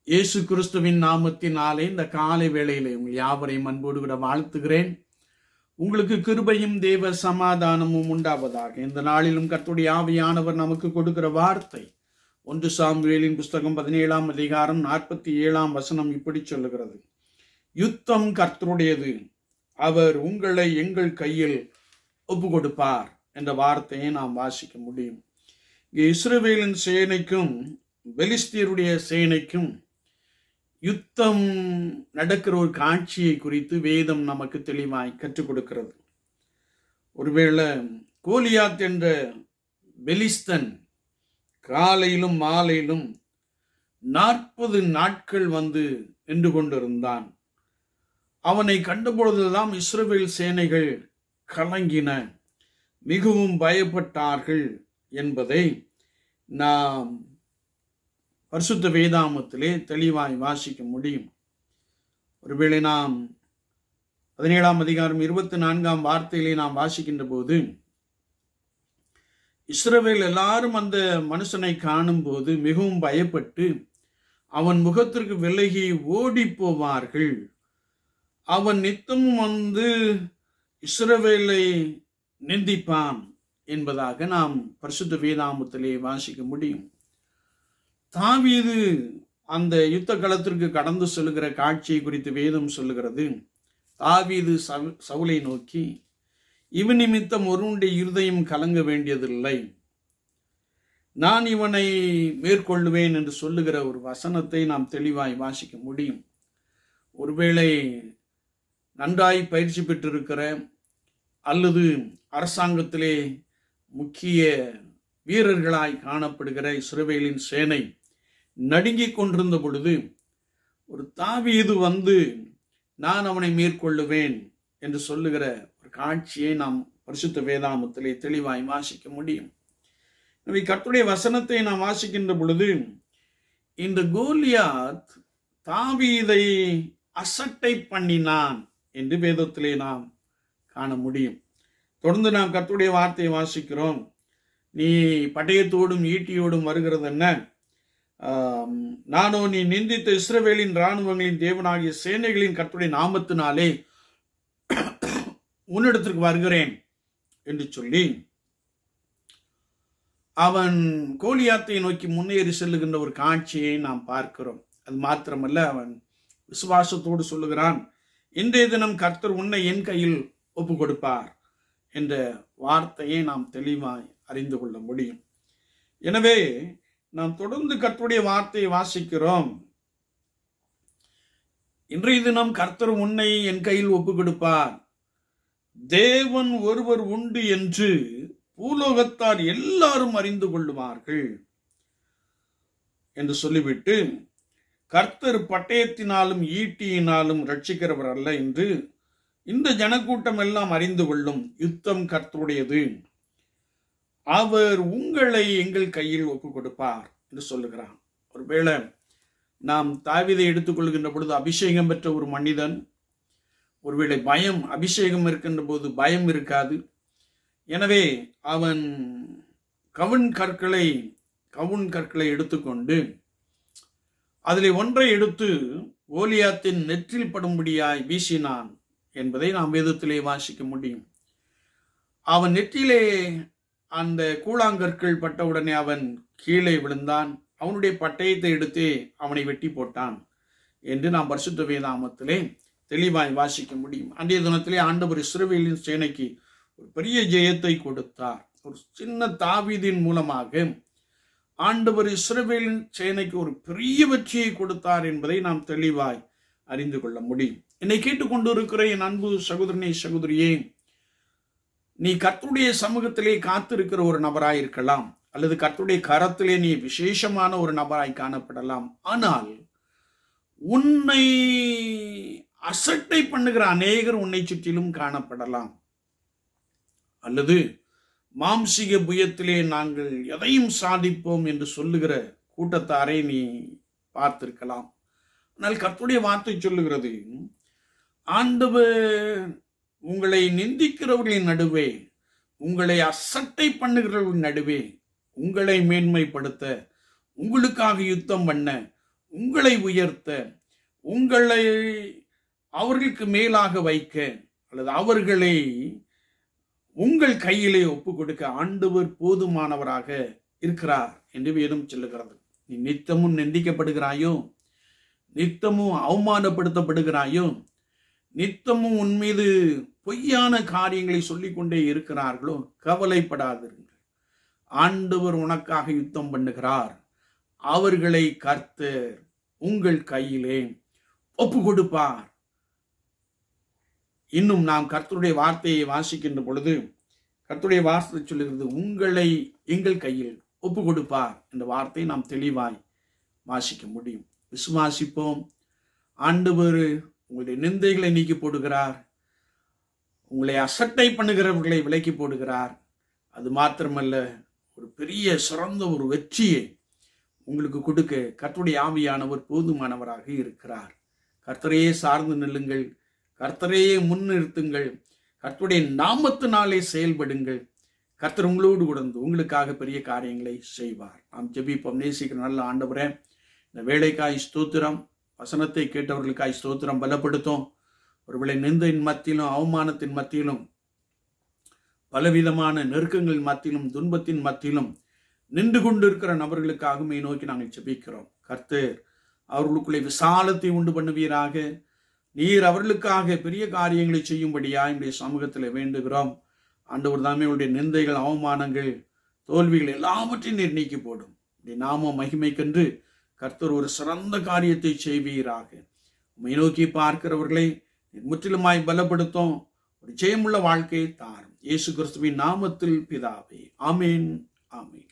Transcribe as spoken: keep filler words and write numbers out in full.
இயேசு கிறிஸ்துவின் நாமத்தினாலே இந்த காலை வேளையிலே உங்கள் யாவரையும் அன்போடு கூட வாழ்த்துகிறேன். உங்களுக்கு கிருபையும் தேவ சமாதானமும் உண்டாவதாக. இந்த நாளிலும் கர்த்தருடைய ஆவியானவர் நமக்கு கொடுக்கிற வார்த்தை ஒன்று சாமுவேலின் புஸ்தகம் பதினேழாம் அதிகாரம் நாற்பத்தி ஏழாம் வசனம் இப்படி சொல்லுகிறது: யுத்தம் கர்த்தருடையது, அவர் உங்களை எங்கள் கையில் ஒப்பு கொடுப்பார் என்ற வார்த்தையை நாம் வாசிக்க முடியும். இஸ்ரவேலின் சேனைக்கும் பெலிஸ்தியருடைய சேனைக்கும் யுத்தம் நடக்கிற ஒரு காட்சியை குறித்து வேதம் நமக்கு தெளிவாய் கற்றுக் கொடுக்கிறது. ஒருவேளை கோலியாத் என்ற பெலிஸ்தன் காலையிலும் மாலையிலும் நாற்பது நாட்கள் வந்து நின்று கொண்டிருந்தான். அவனை கண்டபொழுதெல்லாம் இஸ்ரவேல் சேனைகள் கலங்கின, மிகவும் பயப்பட்டார்கள் என்பதை நாம் பரிசுத்த வேதாமத்திலே தெளிவாய் வாசிக்க முடியும். ஒருவேளை நாம் பதினேழாம் அதிகாரம் இருபத்தி நான்காம் வார்த்தையிலே நாம் வாசிக்கின்ற போது, இஸ்ரவேல் எல்லாரும் அந்த மனுஷனை காணும் போது மிகவும் பயப்பட்டு அவன் முகத்திற்கு விலகி ஓடி போவார்கள். அவன் நித்தமும் வந்து இஸ்ரவேலை நிந்திப்பான் என்பதாக நாம் பரிசுத்த வேதாமத்திலே வாசிக்க முடியும். தாவீது அந்த யுத்த களத்திற்கு கடந்து செல்கிற காட்சியை குறித்து வேதம் சொல்லுகிறது. தாவீது சவுலை நோக்கி, இவன் நிமித்தம் ஒருவனுடைய இருதயம் கலங்க வேண்டியதில்லை, நான் இவனை மேற்கொள்ளுவேன் என்று சொல்லுகிற ஒரு வசனத்தை நாம் தெளிவாய் வாசிக்க முடியும். ஒருவேளை நன்றாய் பயிற்சி பெற்றிருக்கிற அல்லது அரசாங்கத்திலே முக்கிய வீரர்களாய் காணப்படுகிற இஸ்ரவேலின் சேனை நடுங்கிக் கொண்டிருந்த பொழுது ஒரு தாவீது வந்து நான் அவனை மேற்கொள்ளுவேன் என்று சொல்லுகிற ஒரு காட்சியை நாம் பரிசுத்த வேதாமத்திலே தெளிவாய் வாசிக்க முடியும். கர்த்தருடைய வசனத்தை நாம் வாசிக்கின்ற பொழுது இந்த கோலியாத் தாவீதை அசட்டை பண்ணினான் என்று வேதத்திலே நாம் காண முடியும். தொடர்ந்து நாம் கர்த்தருடைய வார்த்தையை வாசிக்கிறோம். நீ பட்டயத்தோடும் ஈட்டியோடும் வருகிறது என்ன? நானோ நீ நிந்தித்த இஸ்ரவேலின் இராணுவங்களின் தேவனாகிய சேனைகளின் கர்த்தருடைய நாமத்தினாலே உன்னிடத்திற்கு வருகிறேன் என்று சொல்லி அவன் கோலியாத்தை நோக்கி முன்னேறி செல்லுகின்ற ஒரு காட்சியை நாம் பார்க்கிறோம். அது மாத்திரமல்ல, அவன் விசுவாசத்தோடு சொல்லுகிறான், இன்றைய தினம் கர்த்தர் உன்னை என் கையில் ஒப்பு கொடுப்பார் என்ற வார்த்தையை நாம் தெளிவாய் அறிந்து கொள்ள முடியும். எனவே நாம் தொடர்ந்து கர்த்தருடைய வார்த்தையை வாசிக்கிறோம். இன்றைய தினம் கர்த்தர் உன்னை என் கையில் ஒப்பு கொடுப்பார், தேவன் ஒருவர் உண்டு என்று பூலோகத்தார் எல்லாரும் அறிந்து கொள்ளுவார்கள் என்று சொல்லிவிட்டு, கர்த்தர் பட்டயத்தினாலும் ஈட்டியினாலும் ரட்சிக்கிறவர் அல்ல என்று இந்த ஜனக்கூட்டம் எல்லாம் அறிந்து கொள்ளும், யுத்தம் கர்த்தருடையது, அவர் உங்களை எங்கள் கையில் ஒப்பு கொடுப்பார் என்று சொல்லுகிறான். ஒருவேளை நாம் தாவீதை எடுத்துக்கொள்கின்ற பொழுது அபிஷேகம் பெற்ற ஒரு மனிதன், ஒருவேளை பயம், அபிஷேகம் இருக்கின்ற போது பயம் இருக்காது. எனவே அவன் கவுன் கற்களை கவுன் கற்களை எடுத்துக்கொண்டு அதிலே ஒன்றை எடுத்து கோலியாத்தின் நெற்றில் படும்படியாய் வீசினான் என்பதை நாம் வேதத்திலே வாசிக்க முடியும். அவன் நெற்றிலே அந்த கூழாங்கற்கள் பட்டவுடனே அவன் கீழே விழுந்தான். அவனுடைய பட்டயத்தை எடுத்து அவனை வெட்டி போட்டான் என்று நாம் பரிசுத்த வேதாமத்திலே தெளிவாய் வாசிக்க முடியும். அன்றைய தினத்திலே ஆண்டவர் இஸ்ரவேலின் சேனைக்கு ஒரு பெரிய ஜெயத்தை கொடுத்தார். ஒரு சின்ன தாவீதின் மூலமாக ஆண்டவர் இஸ்ரவேலின் சேனைக்கு ஒரு பெரிய வெற்றியை கொடுத்தார் என்பதை நாம் தெளிவாய் அறிந்து கொள்ள முடியும். என்னை கேட்டுக்கொண்டு இருக்கிற என் அன்பு சகோதரனே, சகோதரியே, நீ கர்த்தருடைய சமூகத்திலே காத்திருக்கிற ஒரு நபராய் இருக்கலாம், அல்லது கர்த்தருடைய கரத்திலே நீ விசேஷமான ஒரு நபராய் காணப்படலாம். ஆனால் உன்னை அசட்டை பண்ணுகிற அநேகர் உன்னை சுற்றிலும் காணப்படலாம். அல்லது மாம்சீக புயத்திலே நாங்கள் எதையும் சாதிப்போம் என்று சொல்லுகிற கூட்டத்தாரை நீ பார்த்திருக்கலாம். ஆனால் கர்த்தருடைய வார்த்தை சொல்லுகிறது, ஆண்டவர் உங்களை நிந்திக்கிறவர்களின் நடுவே, உங்களை அசட்டை பண்ணுகிறவர்களின் நடுவே உங்களை மேன்மைப்படுத்த, உங்களுக்காக யுத்தம் பண்ண, உங்களை உயர்த்த, உங்களை அவர்களுக்கு மேலாக வைக்க, அல்லது அவர்களை உங்கள் கையிலே ஒப்பு கொடுக்க ஆண்டவர் போதுமானவராக இருக்கிறார் என்று வேதம் சொல்லுகிறது. நீ நித்தமும் நிந்திக்கப்படுகிறாயோ, நித்தமும் அவமானப்படுத்தப்படுகிறாயோ, நித்தமும் உன் மீது பொய்யான காரியங்களை சொல்லிக் கொண்டே இருக்கிறார்களோ, கவலைப்படாதிருங்கள். ஆண்டவர் உனக்காக யுத்தம் பண்ணுகிறார். அவர்களை கர்த்தர் உங்கள் கையிலே ஒப்பு கொடுப்பார். இன்னும் நாம் கர்த்தருடைய வார்த்தையை வாசிக்கின்ற பொழுது கர்த்தருடைய வார்த்தை சொல்லுகிறது, உங்களை எங்கள் கையில் ஒப்பு கொடுப்பார் என்ற வார்த்தையை நாம் தெளிவாய் வாசிக்க முடியும். விசுவாசிப்போம். ஆண்டவர் உங்களுடைய நிந்தைகளை நீக்கி போடுகிறார். உங்களை அசட்டை பண்ணுகிறவர்களை விலக்கி போடுகிறார். அது மாத்திரமல்ல, ஒரு பெரிய சிறந்த ஒரு வெற்றியை உங்களுக்கு கொடுக்க கர்த்தருடைய ஆவியானவர் போதுமானவராக இருக்கிறார். கர்த்தரையே சார்ந்து நில்லுங்கள். கர்த்தரையே முன்னிறுத்துங்கள். கர்த்தருடைய நாமத்தினாலே செயல்படுங்கள். கர்த்தர் உங்களோடு கூட உங்களுக்காக பெரிய காரியங்களை செய்வார். நாம் ஜெபிப்போம். நேசிக்கிற நல்ல ஆண்டவரே, இந்த வேலைக்காய் ஸ்தோத்திரம். வசனத்தை கேட்டவர்களுக்காய் ஸ்தோத்திரம். பலப்படுத்தும். ஒருவேளை நிந்தையின் மத்தியிலும் அவமானத்தின் மத்தியிலும் பலவிதமான நெருக்கங்கள் மத்தியிலும் துன்பத்தின் மத்தியிலும் நின்று கொண்டிருக்கிற நபர்களுக்காகவே நோக்கி நாங்கள் ஜெபிக்கிறோம். கர்த்தர் அவர்களுக்குள்ளே விசாலத்தை உண்டு பண்ணுவீராக. நீர் அவர்களுக்காக பெரிய காரியங்களை செய்யும்படியா என்னுடைய சமூகத்தில் வேண்டுகிறோம். ஆண்டவர் தாமே உடைய நிந்தைகள், அவமானங்கள், தோல்விகள் எல்லாவற்றையும் நீர் நீக்கி போடும். நாம மகிமைக்கென்று கர்த்தர் ஒரு சிறந்த காரியத்தை செய்வீராக. உம்மை நோக்கி பார்க்கிறவர்களை முற்றிலுமாய் பலப்படுத்தும். ஒரு ஜெயமுள்ள வாழ்க்கையை தாரும். இயேசு கிறிஸ்துவின் நாமத்தில் பிதாவே. ஆமேன். ஆமேன்.